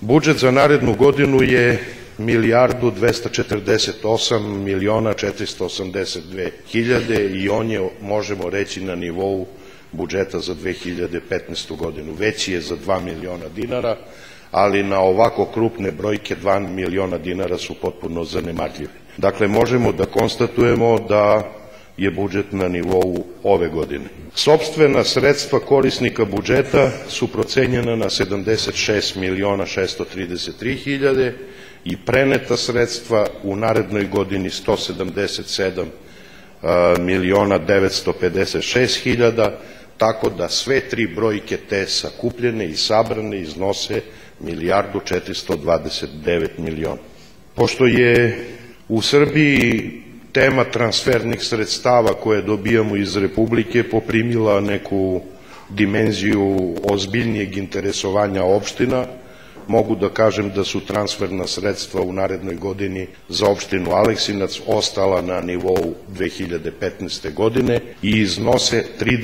Budžet za narednu godinu je 1.248.482.000 i on je, možemo reći, na nivou budžeta za 2015. godinu. Veći je za 2 miliona dinara, ali na ovako krupne brojke 2 miliona dinara su potpuno zanemarljive. Dakle, možemo da konstatujemo da je budžet na nivou ove godine. Sopstvena sredstva korisnika budžeta su procenjena na 76.633.000 i preneta sredstva u narednoj godini 177.956.000, tako da sve tri brojke te sakupljene i sabrane iznose 1.429.000.000. Pošto je u Srbiji tema transfernih sredstava koje dobijamo iz Republike poprimila neku dimenziju ozbiljnijeg interesovanja opština, mogu da kažem da su transferna sredstva u narednoj godini za opštinu Aleksinac ostala na nivou 2015. godine i iznose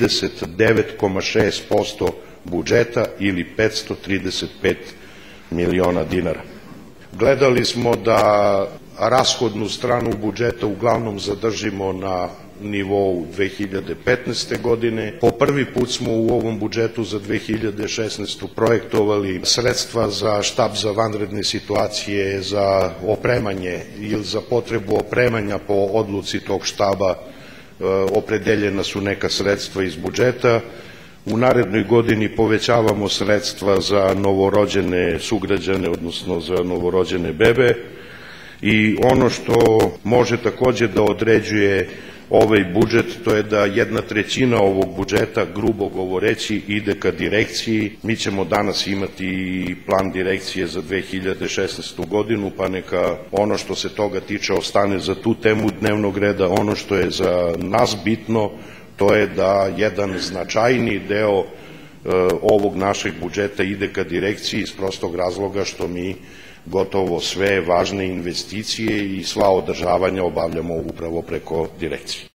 39,6% budžeta ili 535 miliona dinara. Gledali smo da rashodnu stranu budžeta uglavnom zadržimo na nivou 2015. godine. Po prvi put smo u ovom budžetu za 2016. projektovali sredstva za štab za vanredne situacije, za opremanje ili za potrebu opremanja po odluci tog štaba. Opredeljena su neka sredstva iz budžeta. U narednoj godini povećavamo sredstva za novorođene sugrađane, odnosno za novorođene bebe. I ono što može takođe da određuje ovaj budžet, to je da 1/3 ovog budžeta, grubo govoreći, ide ka direkciji. Mi ćemo danas imati plan direkcije za 2016. godinu, pa neka ono što se toga tiče ostane za tu temu dnevnog reda. Ono što je za nas bitno, to je da jedan značajni deo ovog našeg budžeta ide ka direkciji iz prostog razloga što mi gotovo sve važne investicije i sva održavanja obavljamo upravo preko direkcije.